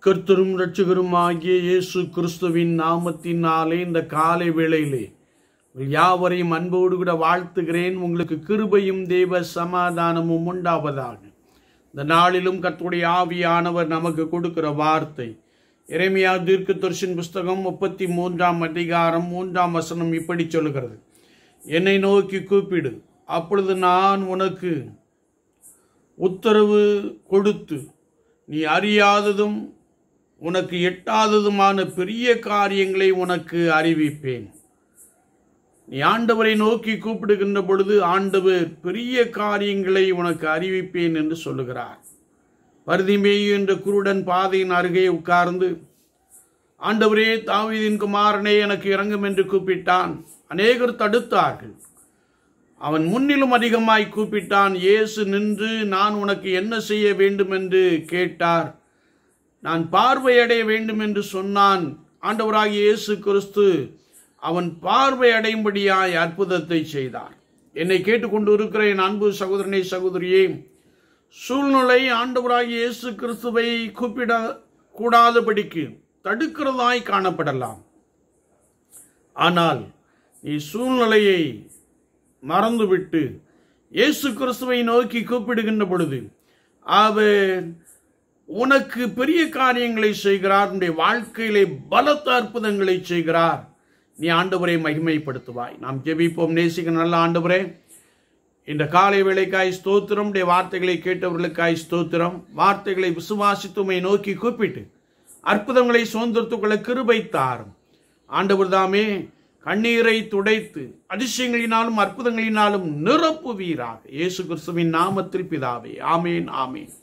கர்த்தரும் இரட்சகருமாகிய இயேசு கிறிஸ்துவின் நாமத்தினாலே இந்த காலை வேளையிலே யாவரையும் அன்போடு கூட வாழ்த்துகிறேன். உங்களுக்கு கிருபையும் தேவ சமாதானமும் உண்டாவதாக. இந்த நாளிலும் கர்த்தருடைய ஆவியானவர் நமக்கு கொடுக்கிற வார்த்தை எரேமியா தீர்க்கதரிசியின் புஸ்தகம் 33ஆம் அதிகாரம் 3ஆம் வசனம் இப்படி சொல்லுகிறது: என்னை நோக்கி கூப்பிடு, அப்பொழுது நான் உனக்கு உத்தரவு கொடுத்து நீ அறியாததும் உனக்கு எட்டாததுமான பெரிய காரியங்களை உனக்கு அறிவிப்பேன். நீ ஆண்டவரை நோக்கி கூப்பிடுகின்ற பொழுது ஆண்டவர் பெரிய காரியங்களை உனக்கு அறிவிப்பேன் என்று சொல்லுகிறார். பர்திமேயு என்ற குருடன் பாதையின் அருகே உட்கார்ந்து, ஆண்டவரே, தாவீதின் குமாரனே, எனக்கு இறங்கும் என்று கூப்பிட்டான். அநேகர் தடுத்தார்கள். அவன் முன்னிலும் அதிகமாய் கூப்பிட்டான். இயேசு நின்று, நான் உனக்கு என்ன செய்ய வேண்டும் என்று கேட்டார். நான் பார்வையடைய வேண்டும் என்று சொன்னான். ஆண்டவராகிய இயேசு கிறிஸ்து அவன் பார்வை அடையும்படியாய் அற்புதத்தை செய்தார். என்னை கேட்டுக்கொண்டு இருக்கிற என் அன்பு சகோதரனே, சகோதரியே, சூழ்நிலை ஆண்டவராகிய இயேசு கிறிஸ்துவை கூப்பிட கூடாதபடிக்கு தடுக்கிறதாய் காணப்படலாம். ஆனால் நீ சூழ்நிலையை மறந்துவிட்டு இயேசு கிறிஸ்துவை நோக்கி கூப்பிடுகின்ற பொழுது அவர் உனக்கு பெரிய காரியங்களை செய்கிறார். உன்னுடைய வாழ்க்கையிலே பலத்த அற்புதங்களை செய்கிறார். நீ ஆண்டவரை மகிமைப்படுத்துவாய். நாம் ஜெபிப்போம். நேசிக்க நல்ல ஆண்டவரே, இந்த காலை வேளைக்காய் ஸ்தோத்திரம். உடைய வார்த்தைகளை கேட்டவர்களுக்காய் ஸ்தோத்திரம். வார்த்தைகளை விசுவாசித்துமை நோக்கி கூப்பிட்டு அற்புதங்களை சுதந்திரத்துக்குள்ள கிருபை தாரும். ஆண்டவர் தாமே கண்ணீரை துடைத்து அதிசயங்களினாலும் அற்புதங்களினாலும் நிரப்புவீராக. இயேசு கிறிஸ்துவின் நாமத்தில் பிதாவே, ஆமேன், ஆமேன்.